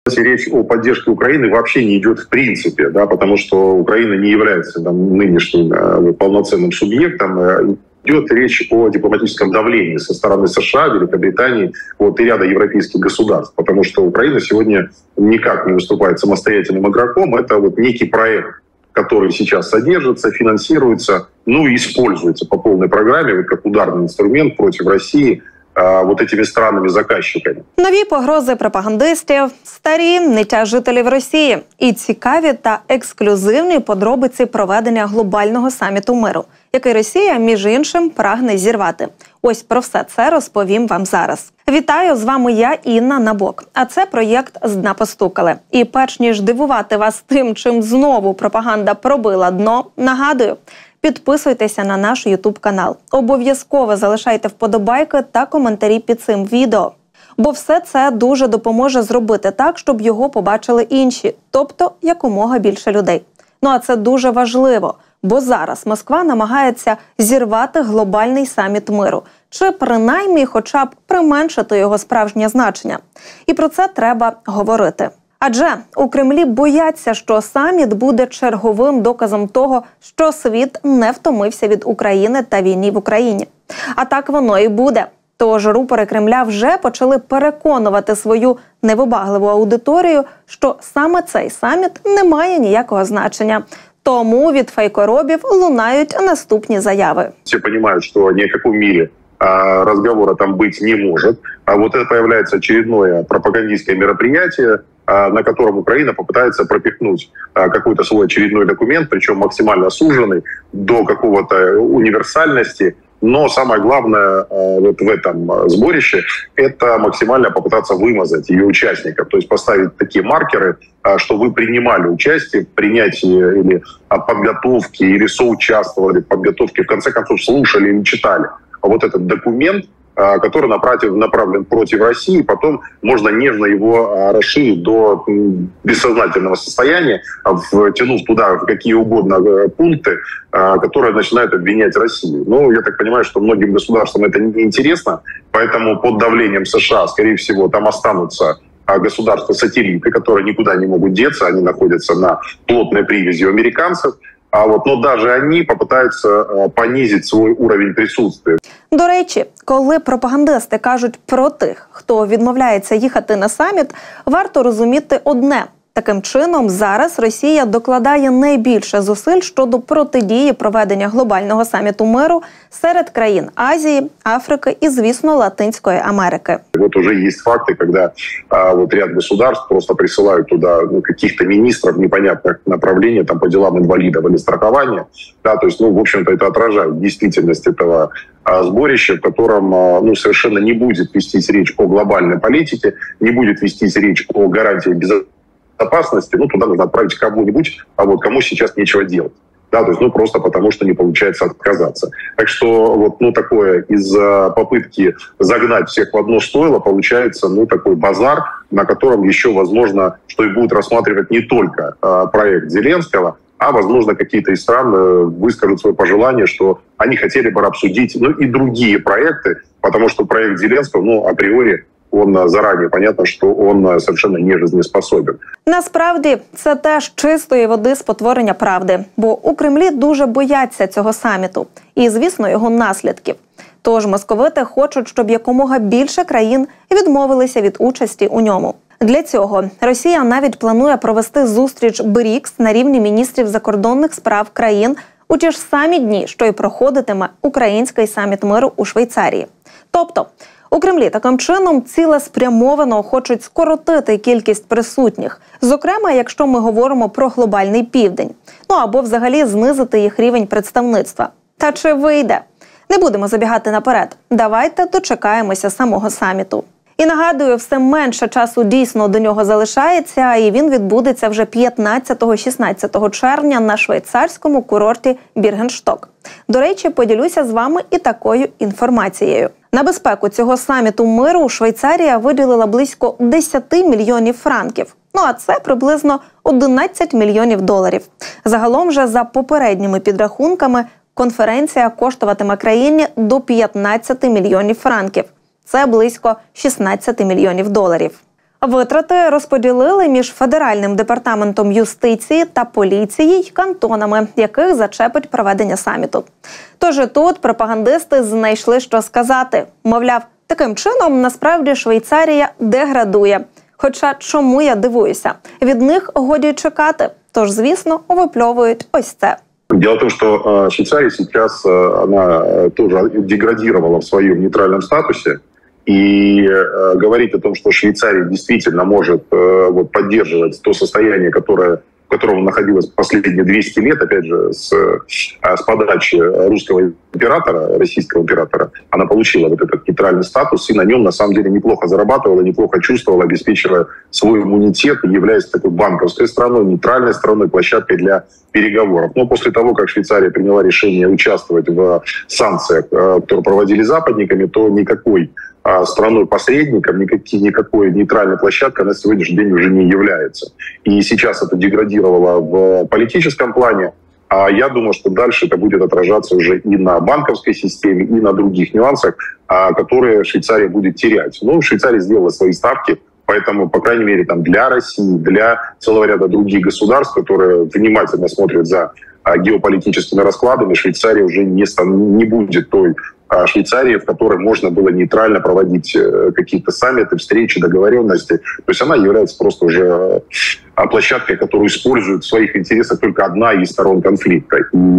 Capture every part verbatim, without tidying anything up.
Речь о поддержке Украины вообще не идет в принципе, да, потому что Украина не является там, нынешним э, полноценным субъектом. Идет речь о дипломатическом давлении со стороны США, Великобритании вот, и ряда европейских государств, потому что Украина сегодня никак не выступает самостоятельным игроком. Это вот некий проект, который сейчас содержится, финансируется, ну и используется по полной программе, вот как ударный инструмент против России, вот этими странами-заказчиками. Нові погрози пропагандистів, старі ниття жителів Росії і цікаві та ексклюзивні подробиці проведення глобального саміту миру, який Росія, між іншим, прагне зірвати. Ось про все це розповім вам зараз. Вітаю, з вами я, Інна Набок. А це проєкт «З дна постукали». І перш ніж дивувати вас тим, чим знову пропаганда пробила дно, нагадую – підписуйтеся на наш ютуб-канал. Обов'язково залишайте вподобайки та коментарі під цим відео. Бо все це дуже допоможе зробити так, щоб його побачили інші, тобто якомога більше людей. Ну а це дуже важливо, бо зараз Москва намагається зірвати глобальний саміт миру, чи принаймні хоча б применшити його справжнє значення. І про це треба говорити. Адже у Кремлі бояться, що саміт буде черговим доказом того, що світ не втомився від України та війни в Україні. А так воно і буде. Тож рупори Кремля вже почали переконувати свою невибагливу аудиторію, що саме цей саміт не має ніякого значення. Тому від фейкоробів лунають наступні заяви. Всі розуміють, що ні в якому мірі разговора там быть не может. А вот это появляется очередное пропагандистское мероприятие, на котором Украина попытается пропихнуть какой-то свой очередной документ, причем максимально суженный до какого-то универсальности. Но самое главное вот в этом сборище – это максимально попытаться вымазать ее участников, то есть поставить такие маркеры, что вы принимали участие в принятии или подготовке, или соучаствовали в подготовке, в конце концов слушали или читали вот этот документ, который направлен, направлен против России, потом можно нежно его расширить до бессознательного состояния, втянув туда в какие угодно пункты, которые начинают обвинять Россию. Ну, я так понимаю, что многим государствам это не интересно, поэтому под давлением США, скорее всего, там останутся государства-сателлиты, которые никуда не могут деться, они находятся на плотной привязи у американцев. А от, ну, даже они попытаются понизить свій уровень присутствия. До речі, коли пропагандисти кажуть про тих, хто відмовляється їхати на саміт, варто розуміти одне. Таким чином, зараз Росія докладає найбільше зусиль щодо протидії проведення глобального саміту миру серед країн Азії, Африки і, звісно, Латинської Америки. Вот уже есть факты, когда а, вот ряд государств просто присылают туда ну, каких-то министров непонятных направлений там, по делам инвалидов или страхования. Да, то есть, ну, в общем-то, это отражает действительность этого а, сборища, в котором а, ну, совершенно не будет вестись речь о глобальной политике, не будет вестись речь о гарантии безопасности. безопасности, ну, туда нужно отправить кого-нибудь, а вот кому сейчас нечего делать. Да, то есть, ну, просто потому, что не получается отказаться. Так что, вот, ну, такое, из-за попытки загнать всех в одно стойло, получается, ну, такой базар, на котором еще, возможно, что и будут рассматривать не только э, проект Зеленского, а, возможно, какие-то из стран э, выскажут свое пожелание, что они хотели бы обсудить, ну, и другие проекты, потому что проект Зеленского, ну, априори, он зарані понятно, що він совершенно не жизнеспособен. Насправді, це теж чистої води спотворення правди, бо у Кремлі дуже бояться цього саміту і, звісно, його наслідків. Тож московити хочуть, щоб якомога більше країн відмовилися від участі у ньому. Для цього Росія навіть планує провести зустріч БРІКС на рівні міністрів закордонних справ країн у ті ж самі дні, що й проходитиме український саміт миру у Швейцарії. Тобто, у Кремлі таким чином цілеспрямовано хочуть скоротити кількість присутніх, зокрема, якщо ми говоримо про глобальний південь, ну або взагалі знизити їх рівень представництва. Та чи вийде? Не будемо забігати наперед. Давайте дочекаємося самого саміту. І нагадую, все менше часу дійсно до нього залишається, і він відбудеться вже п'ятнадцятого-шістнадцятого червня на швейцарському курорті Біргеншток. До речі, поділюся з вами і такою інформацією. На безпеку цього саміту миру Швейцарія виділила близько десять мільйонів франків. Ну а це приблизно одинадцять мільйонів доларів. Загалом же за попередніми підрахунками конференція коштуватиме країні до п'ятнадцять мільйонів франків. Це близько шістнадцять мільйонів доларів. Витрати розподілили між Федеральним департаментом юстиції та поліції й кантонами, яких зачепить проведення саміту. Тож і тут пропагандисти знайшли, що сказати. Мовляв, таким чином насправді Швейцарія деградує. Хоча чому я дивуюся? Від них годі чекати. Тож, звісно, випльовують ось це. Дело в том, что Швейцария сейчас она тоже деградировала в своем нейтральном статусе. И э, говорить о том, что Швейцария действительно может э, вот, поддерживать то состояние, которое, в котором находилась последние двести лет, опять же, с, с подачи русского императора, российского императора, она получила вот этот нейтральный статус и на нем, на самом деле, неплохо зарабатывала, неплохо чувствовала, обеспечивая свой иммунитет, являясь такой банковской страной, нейтральной страной, площадкой для переговоров. Но после того, как Швейцария приняла решение участвовать в санкциях, которые проводили западниками, то никакой страной-посредником, никакой, никакой нейтральной площадкой на сегодняшний день уже не является. И сейчас это деградировало в политическом плане, а я думаю, что дальше это будет отражаться уже и на банковской системе, и на других нюансах, которые Швейцария будет терять. Ну, Швейцария сделала свои ставки, поэтому, по крайней мере, там, для России, для целого ряда других государств, которые внимательно смотрят за геополитическими раскладами, Швейцария уже не, не будет той Швейцарии, в которой можно было нейтрально проводить какие-то саммиты, встречи, договоренности. То есть она является просто уже площадкой, которую использует в своих интересах только одна из сторон конфликта.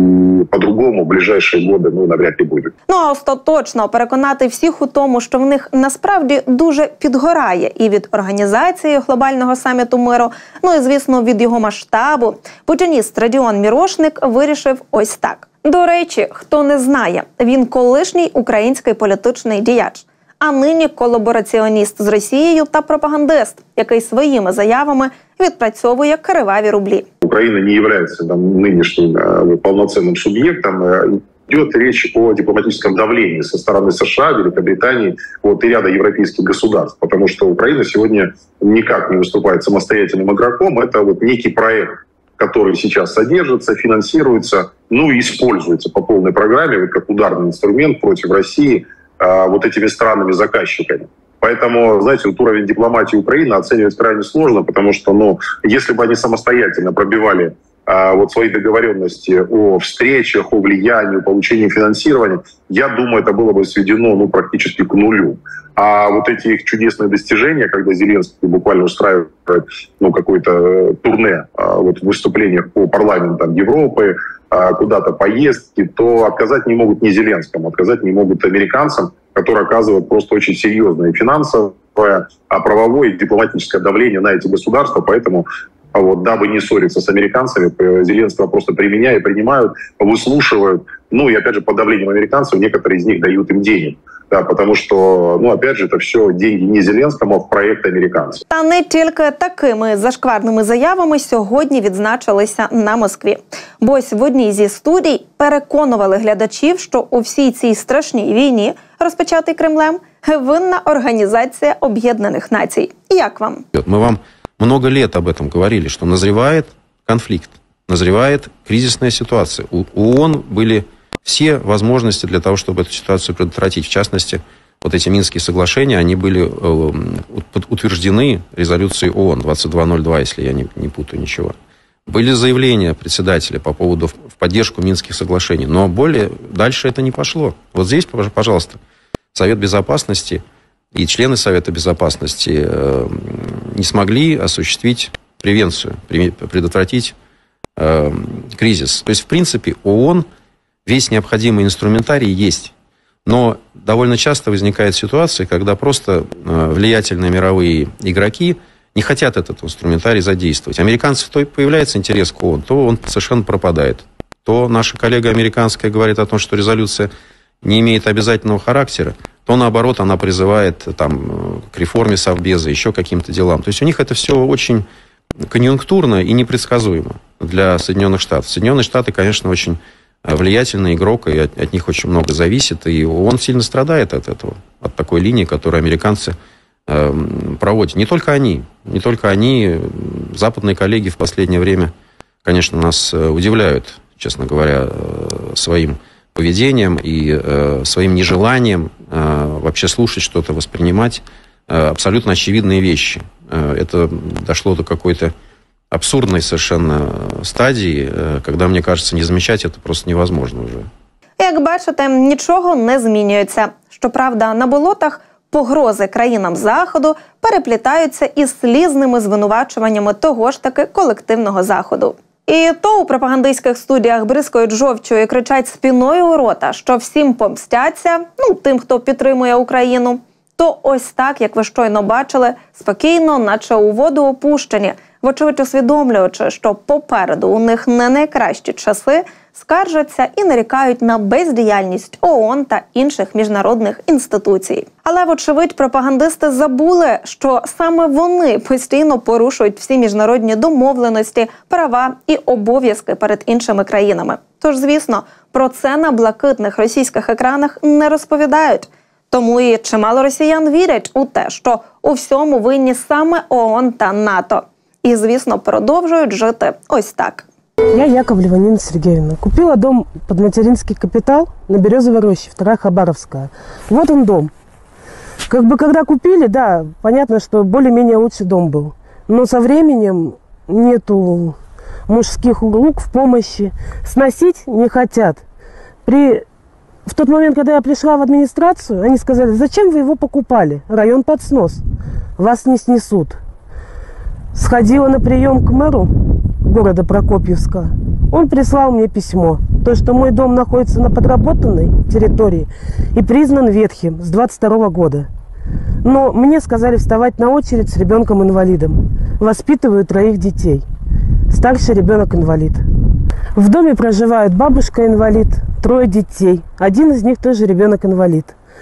І по-другому в ближайші роки, ну, навряд ли буде. Ну, а остаточно переконати всіх у тому, що в них насправді дуже підгорає і від організації глобального саміту миру, ну і, звісно, від його масштабу, путініст Родіон Мірошник вирішив ось так. До речі, хто не знає, він колишній український політичний діяч, а нині колабораціоніст з Росією та пропагандист, який своїми заявами відпрацьовує криваві рублі. Украина не является там, нынешним э, полноценным субъектом. Идет речь о дипломатическом давлении со стороны США, Великобритании вот, и ряда европейских государств, потому что Украина сегодня никак не выступает самостоятельным игроком. Это вот некий проект, который сейчас содержится, финансируется, ну и используется по полной программе, вот как ударный инструмент против России э, вот этими странами-заказчиками. Поэтому, знаете, вот уровень дипломатии Украины оценивать крайне сложно, потому что, ну, если бы они самостоятельно пробивали а, вот свои договоренности о встречах, о влиянии, о получении финансирования, я думаю, это было бы сведено, ну, практически к нулю. А вот эти их чудесные достижения, когда Зеленский буквально устраивает, ну, какое-то турне а, вот, в выступлениях по парламентам Европы, а, куда-то поездки, то отказать не могут не Зеленскому, отказать не могут американцам, которые оказывают просто очень серьезное финансовое, а правовое и дипломатическое давление на эти государства. Поэтому, вот, дабы не ссориться с американцами, Зеленского просто применяют, принимают, выслушивают. Ну и опять же, под давлением американцев некоторые из них дают им денег. Да, потому что, ну, опять же, это все деньги не Зеленскому, а в проект американців. Та не тільки такими зашкварними заявами сьогодні відзначилися на Москві. Бо ось в одній зі студій переконували глядачів, що у всій цій страшній війні, розпочатій Кремлем, винна Організація Об'єднаних Націй. Як вам? Мы вам много лет об этом говорили, что назревает конфликт, назревает кризисная ситуация. У ООН были все возможности для того, чтобы эту ситуацию предотвратить. В частности, вот эти Минские соглашения, они были э, утверждены резолюцией ООН двадцать два ноль два, если я не, не путаю ничего. Были заявления председателя по поводу в поддержку Минских соглашений, но более дальше это не пошло. Вот здесь, пожалуйста, Совет Безопасности и члены Совета Безопасности э, не смогли осуществить превенцию, предотвратить э, кризис. То есть, в принципе, ООН весь необходимый инструментарий есть. Но довольно часто возникает ситуация, когда просто влиятельные мировые игроки не хотят этот инструментарий задействовать. Американцев то появляется интерес к ООН, то он совершенно пропадает. То наша коллега американская говорит о том, что резолюция не имеет обязательного характера, то наоборот она призывает там, к реформе Совбеза, еще каким-то делам. То есть у них это все очень конъюнктурно и непредсказуемо для Соединенных Штатов. Соединенные Штаты, конечно, очень влиятельный игрок, и от, от них очень много зависит, и он сильно страдает от этого, от такой линии, которую американцы э, проводят. Не только они, не только они, западные коллеги в последнее время, конечно, нас удивляют, честно говоря, своим поведением и э, своим нежеланием э, вообще слушать что-то, воспринимать э, абсолютно очевидные вещи. Это дошло до какой-то абсурдной совершенно стадии, когда, мне кажется, не замечать это просто невозможно уже. Як бачите, нічого не змінюється. Щоправда, на болотах погрози країнам Заходу переплітаються із слізними звинувачуваннями того ж таки колективного Заходу. І то у пропагандистських студіях бризкають жовчю і кричать спіною у рота, що всім помстяться, ну, тим, хто підтримує Україну, то ось так, як ви щойно бачили, спокійно, наче у воду опущені, вочевидь усвідомлюючи, що попереду у них не найкращі часи, скаржаться і нарікають на бездіяльність ООН та інших міжнародних інституцій. Але, вочевидь, пропагандисти забули, що саме вони постійно порушують всі міжнародні домовленості, права і обов'язки перед іншими країнами. Тож, звісно, про це на блакитних російських екранах не розповідають. Тому і чимало росіян вірять у те, що у всьому винні саме ООН та НАТО. І, звісно, продовжують жити ось так. Я Яковлева Нина Сергеевна. Купила дом под материнский капитал на Березовой роще, вторая Хабаровская. Вот он дом. Как бы когда купили, да, понятно, что более-менее лучший дом был. Но со временем нету мужских рук в помощи. Сносить не хотят. При... В тот момент, когда я пришла в администрацию, они сказали: зачем вы его покупали? Район под снос. Вас не снесут. Сходила на прием к мэру города Прокопьевска. Он прислал мне письмо, то, что мой дом находится на подработанной территории и признан ветхим с двадцать второго года. Но мне сказали вставать на очередь с ребенком-инвалидом. Воспитываю троих детей. Старший ребенок инвалид. В доме проживают бабушка-инвалид, трое детей. Один из них тоже ребенок-инвалид.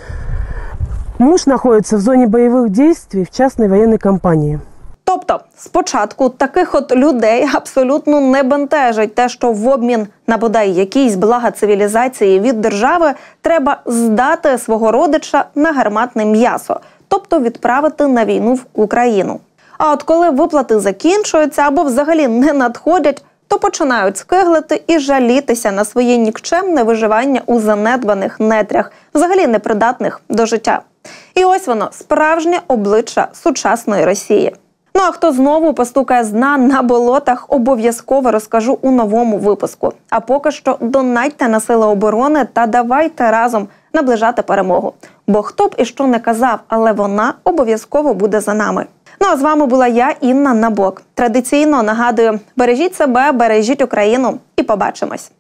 Муж находится в зоне боевых действий в частной военной компании. Тобто, спочатку таких от людей абсолютно не бентежить те, що в обмін на бодай якісь блага цивілізації від держави треба здати свого родича на гарматне м'ясо, тобто відправити на війну в Україну. А от коли виплати закінчуються або взагалі не надходять, то починають скиглити і жалітися на своє нікчемне виживання у занедбаних нетрях, взагалі непридатних до життя. І ось воно, справжнє обличчя сучасної Росії. Ну а хто знову постукає з дна на болотах, обов'язково розкажу у новому випуску. А поки що донатьте на Сили оборони та давайте разом наближати перемогу. Бо хто б і що не казав, але вона обов'язково буде за нами. Ну а з вами була я, Інна Набок. Традиційно нагадую, бережіть себе, бережіть Україну і побачимось.